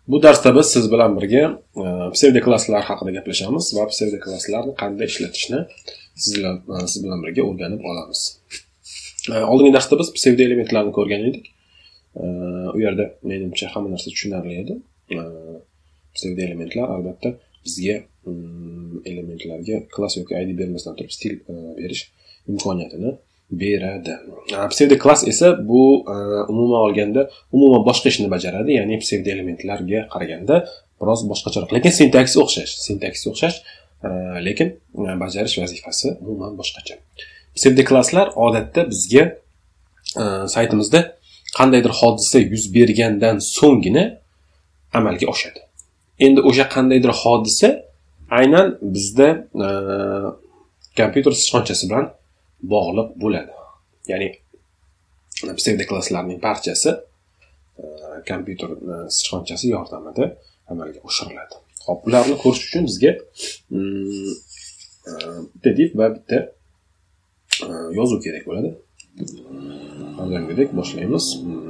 Bu darsda biz siz bilan birga psevdo klasslar haqida gaplashamiz va psevdo klasslarni qanday ishlatishni siz bilan birga o'rganib olamiz. Oldingi darsda biz psevdo elementlarni ko'rgan edik. U yerda menimcha hamma narsa tushunarli edi. Psevdo elementlar albatta bizga elementlarga klass yoki ID bermasdan turib stil berish imkoniyatini beradi. Psevdo klass esa bu umuman olganda umuman boshqa ishni bajaradi, ya'ni psevdo elementlarga qaraganda biroz boshqacharoq, lekin sintaksi o'xshash, lekin bajarish vazifasi umuman boshqacha. Psevdo klasslar odatda bizga saytimizda qandaydir hodisa yuz bergandan so'nggina amalga oshadi. Endi o'sha qandaydir hodisa aynan bizda kompyuter sichqonchasi bilan bog'liq bo'ladi. Ya'ni psevdo klasslarning barchasi kompyuter sichqonchasi yordamida amalga oshiriladi. Xo'p, ularni ko'rish uchun bizga bitta div va bitta yozuv kerak bo'ladi. Avvalgidek boshlaymiz.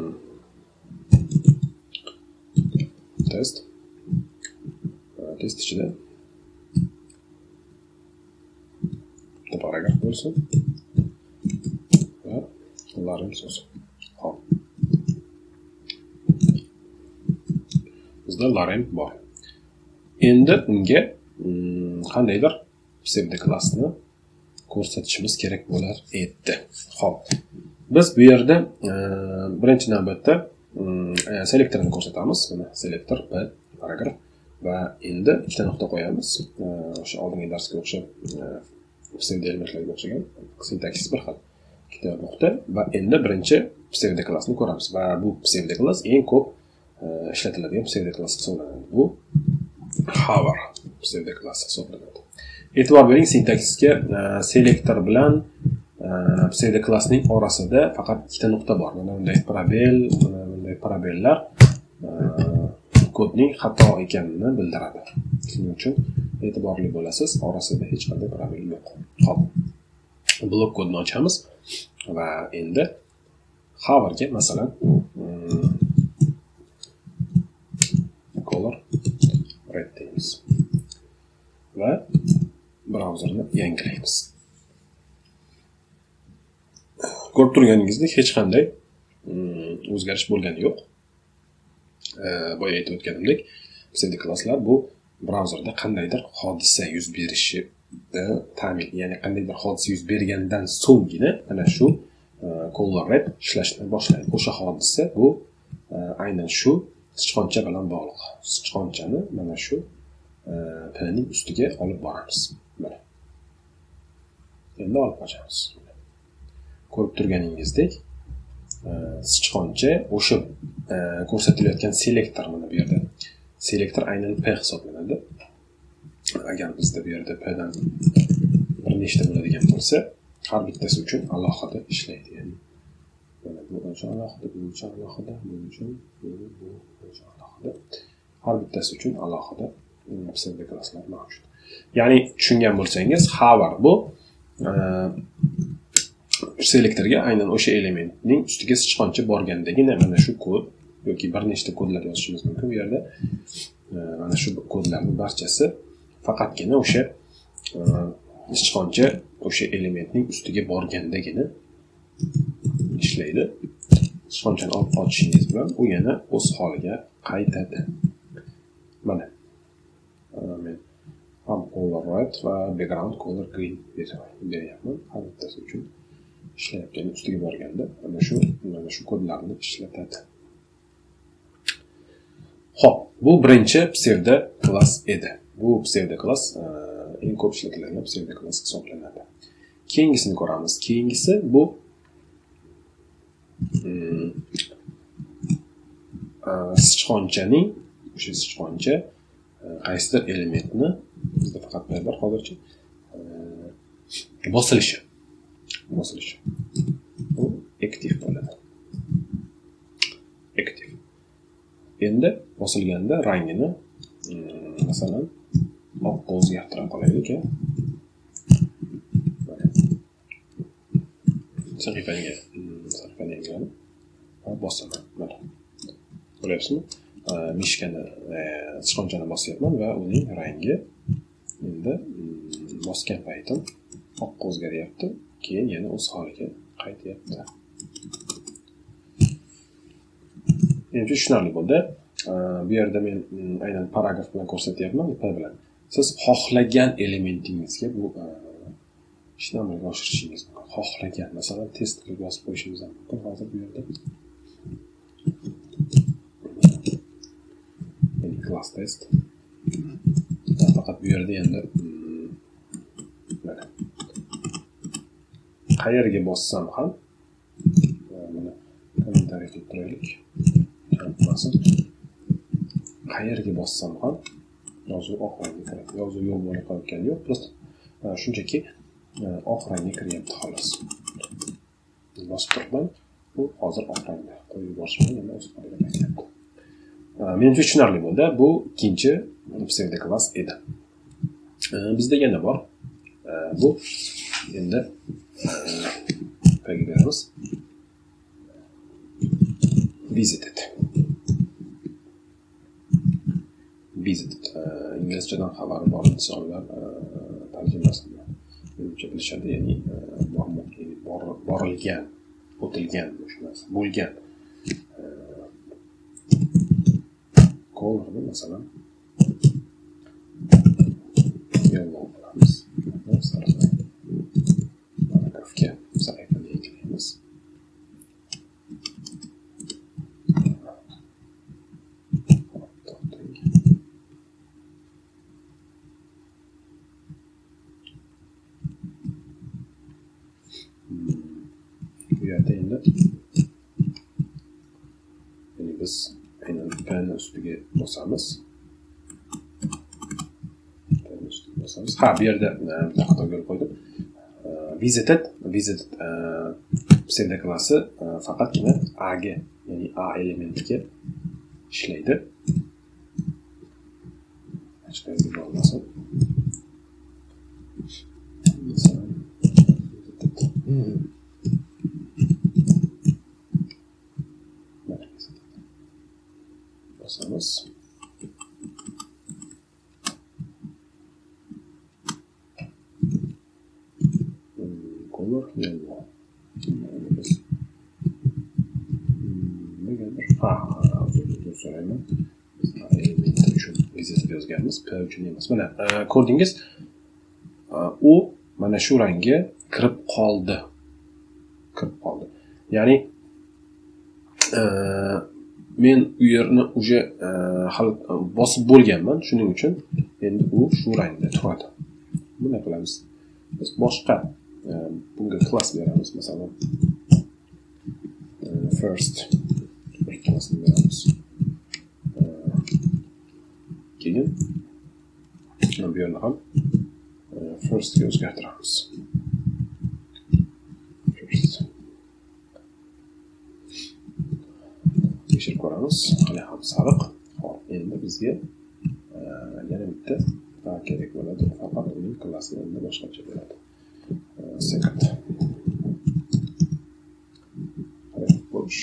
Test ichida bitta paragraf bo'lsin va ularning so'zi. Xo'p. Bizda larem bor. Endi unga qandaydir psevdo klassni ko'rsatishimiz kerak bo'lar edi. Xo'p. Biz bu yerda birinchi navbatda selektorni ko'rsatamiz. Mana selektor va paragraf va endi ikkita nuqta qo'yamiz. O'sha oldingi darsga o'xshab psevdo elementlarga o'xshagan sintaksis bir xil. Ikkita nuqta va endi birinchi psevdo klassni ko'ramiz va bu psevdo klass eng ko'p ishlatiladigan psevdo klass hisoblanadi. Bu hover psevdo klass hisoblanadi. E'tibor bering, sintaksisga selektor bilan psevdo klassning orasida faqat ikkita nuqta bor. Mana bunday probel, mana bunday probellar kodning xato ekanini bildiradi. Shuning uchun e'tiborli bo'lasiz, orasida hech qanday probel yo'q. Xo'p. Blok kodni ochamiz va endi hoverga masalan color red deymiz va brauzerni yangilaymiz. Ko'rib turganingizdek hech qanday o'zgarish bo'lgani yo'q. Boya aytib o'tganimdek, psevdo klasslar bu brauzerda qandaydir hodisa yuz berishi ta'min, ya'ni qandaydir hodisa yuz bergandan so'nggina mana shu color red ishlashni boshlaydi. O'sha hodisa bu aynan shu sichqoncha bilan bog'liq. Sichqonchani mana shu pning ustiga olib boramiz. Mana. Endi olib qo'yamiz. Ko'rib turganingizdek, sichqoncha o'sha ko'rsatilayotgan selektor mana bu yerda. Selektor aynan P hisoblanadi. Agar bizda bu yerda P dan bir nechta bo'ladigan bo'lsa, har bittasi uchun alohida ishlaydi. Ya'ni mana bu uchun alohida, bu uchun alohida, bu uchun, bu uchun alohida. Har bittasi uchun alohida psevdo klasslar mavjud. Ya'ni tushungan bo'lsangiz, hover bu selektorga aynan o'sha elementning ustiga sichqoncha borgandagina mana shu kod yoki bir nechta kodlar yozishimiz mumkin. Bu yerda mana shu kodlarning barchasi faqatgina o'sha sichqoncha o'sha elementning ustiga borgandagina ishlaydi. Sichqonchani olib ochishingiz bilan u yana o'z holiga qaytadi. Mana men ham color red va background color green beryapman. Har bittasi uchun ishlayotgan ustiga borganda mana shu kodlarni ishlatadi. Xo'p, bu birinchi psevdo klass edi. Bu psevdo klass eng ko'p ishlatiladigan psevdo klass hisoblanadi. Keyingisini ko'ramiz. Keyingisi bu sichqonchaning o'sha sichqoncha qaysidir elementni bizda faqat bir hozircha bosilishi. Bu active bo'ladi. Active. Endi bosilganda rangini masalan oqqa o'zgartira qolaylik. Sahifani yangiladim va bosaman. Mana. Ko'ryapsizmi? mishkani sichqonchani bosyapman va uning rangi endi bosgan paytim oqqa o'zgaryapti, keyin yana o'z holiga qaytyapti. Endi tushunarli bo'ldi. Bu yerda men aynan paragraf bilan ko'rsatyapman, P bilan. Siz xohlagan elementingizga bu ishni amalga oshirishingiz mumkin. Xohlagan, masalan, test qilib yozib qo'yishingiz mumkin. Hozir bu yerda class test. Faqat bu yerda endi mana qayerga bossam ham mana kommentariy qilib turaylik. Qayerga bossam ham yozuv oq rangga kiradi. Yozuv yo'q bo'lib qolgani yo'q, prosta shunchaki oq rangga kiryapti xolos. Bosib turibman, bu hozir oq rangga qo'yib yuborishim yana o'z holiga qaytyapti. Menimcha tushunarli bo'ldi. Bu ikkinchi psevdo klass edi. Bizda yana bor. Bu endi qayerga beramiz? Visited. İngilizceden xabari bor insonlar tarjimasini menimcha bilishadi, ya'ni borilgan, o'tilgan, shu narsa bo'lgan. Colorni masalan yellow qilamiz. Paragrafga sahifani eklaymiz. Bu yerda endi biz aynan P'ni ustiga bosamiz. Ha, bu yerda xato bo'lib qo'ydim. Visited psevdo klassi faqatgina A ga, ya'ni A elementiga ishlaydi. Hech qayerga bo'lmasin. Bosamiz. Color yellow. So'rayman. Uchun visited yozganmiz, P uchun emas. Mana ko'rdingiz, u mana shu rangga kirib qoldi. Ya'ni men u yerni uje hal bosib bo'lganman, shuning uchun endi u shu rangda turadi. Buni qilamiz. Biz boshqa bunga klass beramiz, masalan first klassni beramiz. Keyin bu yerni ham first ga o'zgartiramiz. Tekshirib ko'ramiz. Hali ham sariq. Hop, endi bizga yana bitta kerak bo'ladi. Faqat uning klassini endi boshqacha bo'ladi. Second. Push.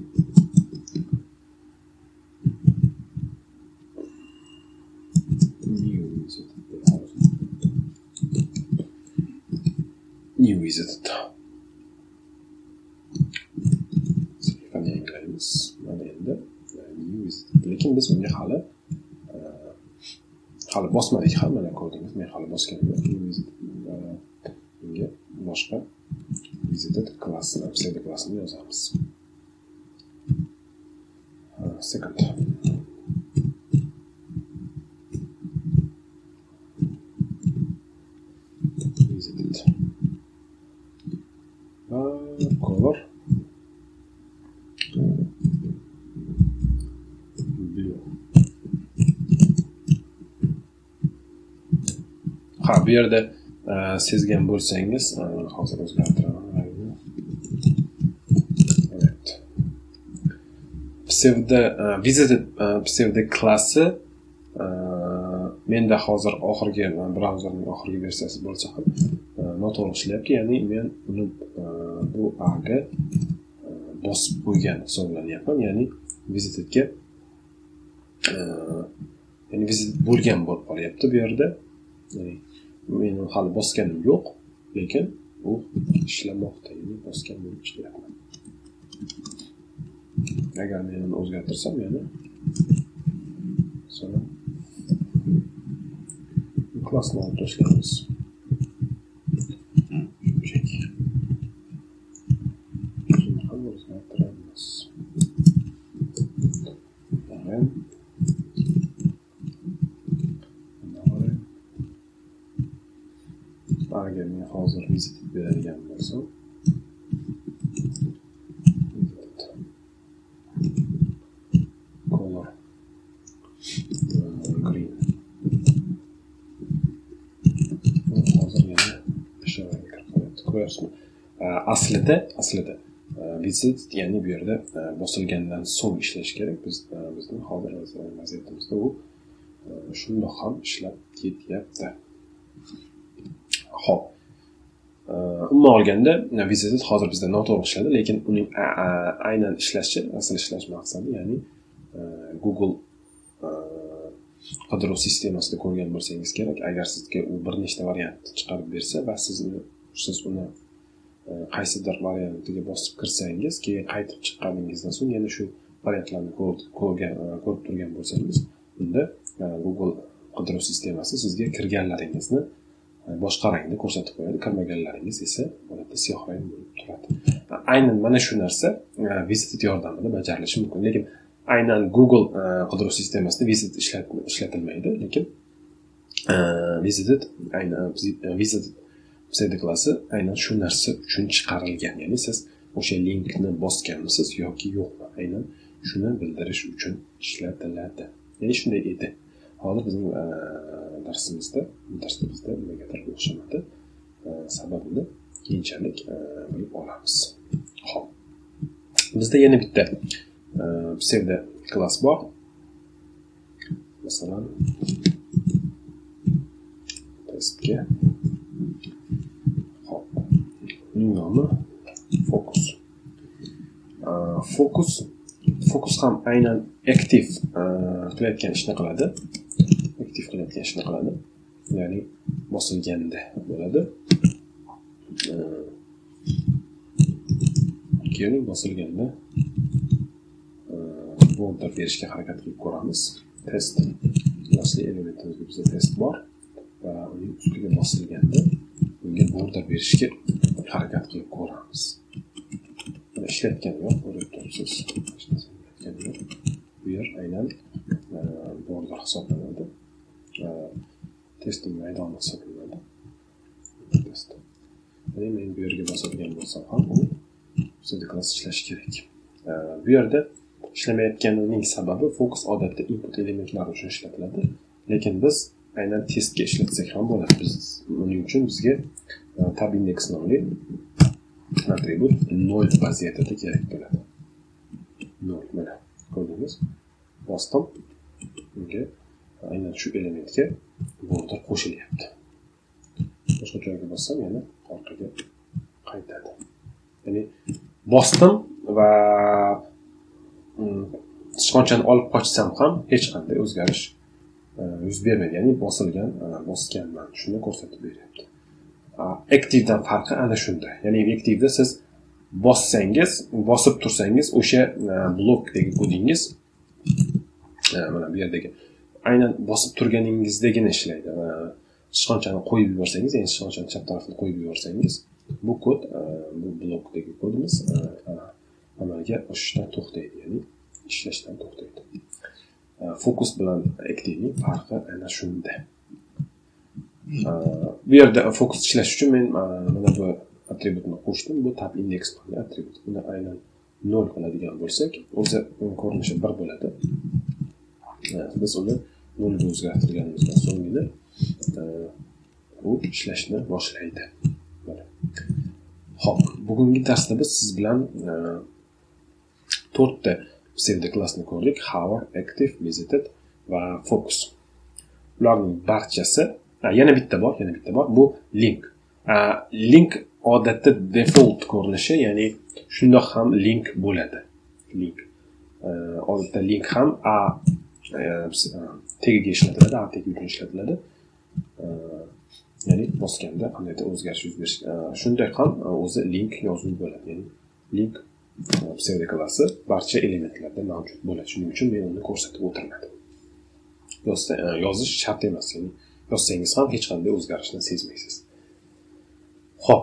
New visited. Sahifani yanglaymiz. Mana endi new visited. Lekin biz unga hali bosmadik ham, mana ko'rdingiz, men hali bosganim yo'q. New visited. Bunga boshqa visited klassini, psevdo klassini yozamiz. Second. Visited. Color. Blue. Ha, bu yerda sezgan bo'lsangiz, hozir o'zgartiraman. Evet. Visited psevdo klassi menda hozir oxirgi brauzerning oxirgi versiyasi bo'lsa ham noto'g'ri ishlayapti, ya'ni men uni bu A ga bosib qo'ygan hisoblanyapman, ya'ni visitedga ya'ni visit bo'lgan bo'lib qolyapti bu yerda. Ya'ni men hali bosganim yo'q, lekin u ishlamoqda, ya'ni bosgan bo'lib ishlayapman. Agar men uni o'zgartirsam, yana sonra klassni olib tashlaymiz. Agar men hozir visit beradigan bo'lsam, color green. Hozir yana ishlayapti. Ko'ryapsizmi? Aslida visit, ya'ni bu yerda bosilgandan so'ng ishlash kerak. Bizning hozir vaziyatimizda u shundoq ham ishlab ketyapti. Xo'p. Umuman olganda visited hozir bizda noto'g'ri ishladi, lekin uning aynan ishlashi, asl ishlash maqsadi, ya'ni Google qidiruv sistemasida ko'rgan bo'lsangiz kerak, agar sizga u bir nechta variant chiqarib bersa va siz uni qaysidir variantiga bosib kirsangiz, keyin qaytib chiqqaningizdan so'ng yana shu variantlarni ko'rib turgan bo'lsangiz, unda Google qidiruv sistemasi sizga kirganlaringizni boshqa rangda ko'rsatib qo'yadi, kirmaganlaringiz esa odatda siyoh rang bo'lib turadi. Aynan mana shu narsa visited yordamida bajarilishi mumkin, lekin aynan Google qidiruv sistemasida visited ishlatilmaydi, lekin visited pseudo-klassi aynan shu narsa uchun chiqarilgan. Ya'ni siz o'sha linkni bosganmisiz yoki yo'qmi, aynan shuni bildirish uchun ishlatiladi. Ya'ni shunday edi. Hozir bizning darsimizda nimagadir o'xshamadi. Sababini keyinchalik bilib olamiz. Xo'p. Bizda yana bitta pseudo klass bor. Masalan, testga uning nomi focus ham aynan active qilayotgan ishni qiladi. Ya'ni bosilganda bo'ladi. Keyin bosilganda border berishga harakat qilib ko'ramiz. Test klassli elementimizda bizda test bor va uning ustiga bosilganda unga border berishga harakat qilib ko'ramiz. Ishlatgani yo'q, ko'rib turibsiz. Bu yer aynan border hisoblanadi. Testing maydoni hisoblanadi. Test. Men bu yerga bosadigan bo'lsam ham u pseudo klass ishlashi kerak. Bu yerda ishlamayotganining sababi focus odatda input elementlari uchun ishlatiladi, lekin biz aynan testga ishlatsak ham bo'ladi. Buning uchun bizga tab index nomli atribut 0 vaziyatida kerak bo'ladi. 0 mana ko'rdingiz? Bosdim. Unga aynan shu elementga border qo'shilyapti. Boshqa joyga bossam yana orqaga qaytadi. Ya'ni bosdim va sichqonchani olib qochsam ham hech qanday o'zgarish yuz bermaydi. Ya'ni bosganman, shuni ko'rsatib beryapti. Active'dan farqi ana shunda. Ya'ni active'da siz bosib tursangiz, o'sha blokdagi kodingiz mana bu yerdagi aynan bosib turganingizdagina ishlaydi. Sichqonchani qo'yib yuborsangiz, ya'ni sichqonchani chap tarafini qo'yib yuborsangiz, bu kod, bu blokdagi kodimiz amalga oshishdan to'xtaydi, ya'ni ishlashdan to'xtaydi. Focus bilan active'ning farqi ana shunda. Bu yerda focus ishlash uchun men mana bu atributni qo'shdim. Bu tab index nomli atribut. Buni aynan 0 qiladigan bo'lsak, o'zi ko'rinishi 1 bo'ladi. Biz uni 0 ga o'zgartirganimizdan so'nggina u ishlashni boshlaydi. Xo'p, bugungi darsda biz siz bilan 4 ta pseudo klassni ko'rdik: hover, active, visited va focus. Ularning barchasi yana bitta bor. Bu link. Link odatda default ko'rinishi, ya'ni shundoq ham link bo'ladi. Odatda link ham tagiga ishlatiladi, tagi uchun ishlatiladi. Ya'ni bosganda qandaydir o'zgarish yuz berishi. Shunday ham o'zi link yozuv bo'ladi. Ya'ni link psevdo klassi barcha elementlarda mavjud bo'ladi. Shuning uchun men uni ko'rsatib o'tirmadim. Yozish shart emas, ya'ni yozsangiz ham hech qanday o'zgarishni sezmaysiz. Xo'p.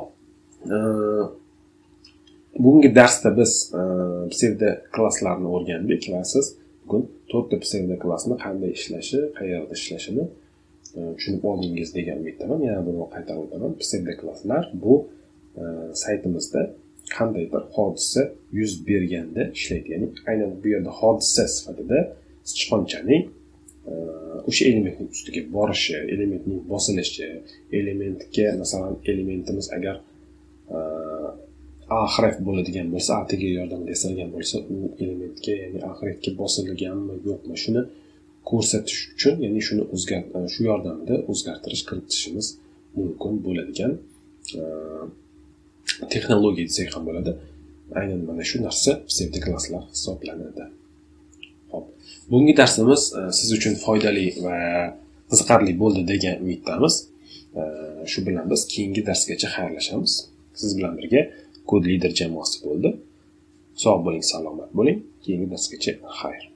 Bugungi darsda biz psevdo klasslarni o'rgandik va siz bugun 4 ta psevdo klassni qanday ishlashi, qayerda ishlashini tushunib oldingiz degan umiddaman. Yana buni qaytarib o'taman. Psevdo klasslar bu saytimizda qandaydir hodisa yuz berganda ishlaydi. Ya'ni aynan bu yerda hodisa sifatida sichqonchaning o'sha elementning ustiga borishi, elementning bosilishi, elementga masalan elementimiz agar a harf bo'ladigan bo'lsa, a tagi yordamida yasalgan bo'lsa, u elementga, ya'ni a harfga bosilganmi, yo'qmi, shuni ko'rsatish uchun, ya'ni shuni shu yordamida o'zgartirish kiritishimiz mumkin bo'ladigan texnologiya desak ham bo'ladi. Aynan mana shu narsa psevdo klasslar hisoblanadi. Xo'p, bugungi darsimiz siz uchun foydali va qiziqarli bo'ldi degan umiddamiz. Shu bilan biz keyingi darsgacha xayrlashamiz. Siz bilan birga Code Leader jamoasi bo'ldi. Sog' bo'ling, salomat bo'ling. Keyingi darsgacha xayr.